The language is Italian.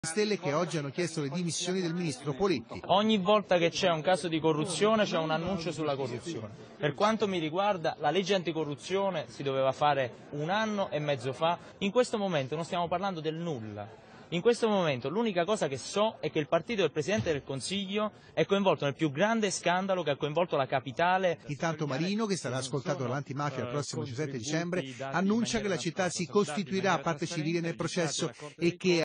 Stelle che oggi hanno chiesto le dimissioni del ministro Poletti. Ogni volta che c'è un caso di corruzione c'è un annuncio sulla corruzione. Per quanto mi riguarda la legge anticorruzione si doveva fare 1 anno e mezzo fa, in questo momento non stiamo parlando del nulla. In questo momento l'unica cosa che so è che il partito del Presidente del Consiglio è coinvolto nel più grande scandalo che ha coinvolto la capitale. Intanto Marino, che sarà ascoltato dall'antimafia il prossimo 17 dicembre, annuncia che la città si costituirà a parte civile nel processo e che